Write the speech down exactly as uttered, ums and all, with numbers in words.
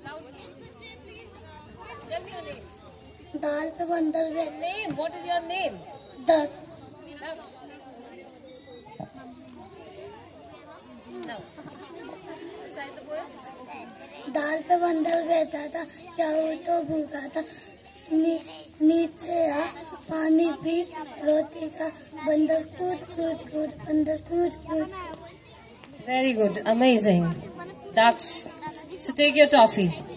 दाल पे बंदर बैठा। Name. What is your name? Daksh. Daksh. Now. Recite the poem. दाल पे बंदर बैठा था, क्या वो तो भूखा था। नी, नीचे आ पानी पी, रोटी का बंदर कूद कूद कूद, बंदर कूद कूद। Very good. Amazing. Daksh. So take your toffee.